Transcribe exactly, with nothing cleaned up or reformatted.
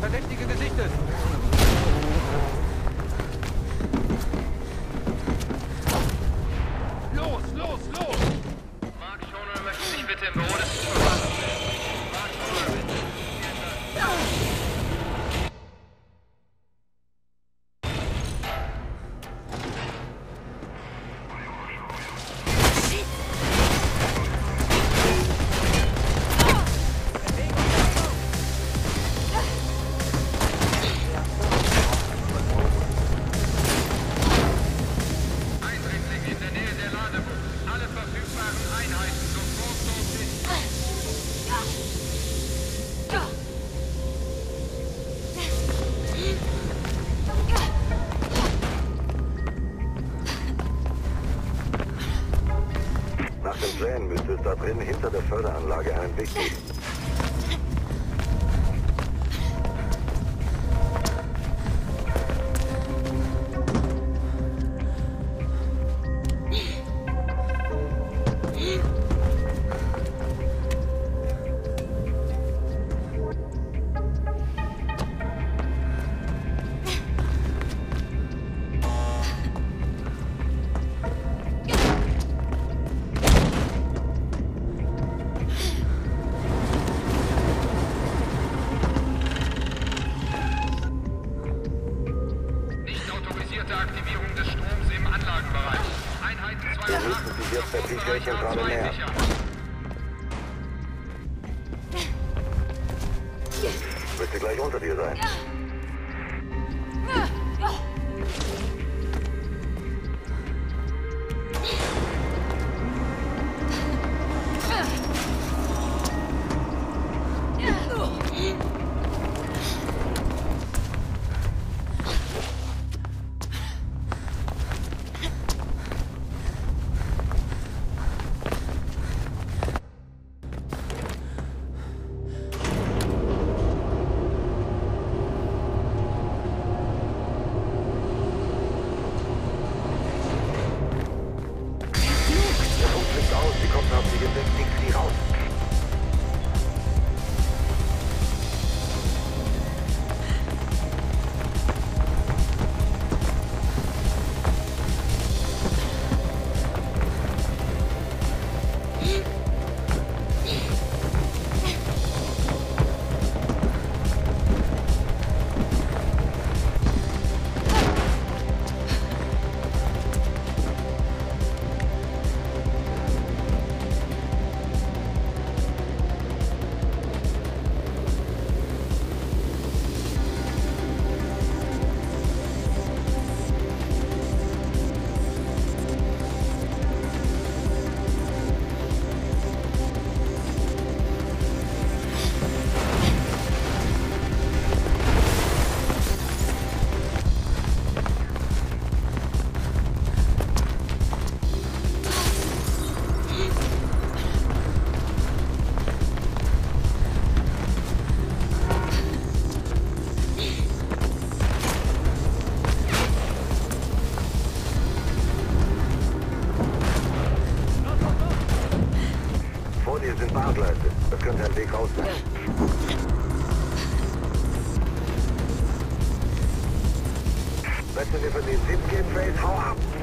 Verdächtige gesichtet! Los, los, los! Mark Schoner möchte sich bitte im Büro des Zuschauers melden. Mark Schoner, bitte. Vielen Dank. Nach den Plänen müsste es da drin hinter der Förderanlage einen Weg geben. Aktivierung des Stroms im Anlagenbereich. Einheiten zweihundertachtzig auf zwei sicher. Müsste gleich unter dir sein. Hier sind Bahngleise. Das könnte ein Weg raus sein. Wenn du dir für den Tipp geben willst, hau ab!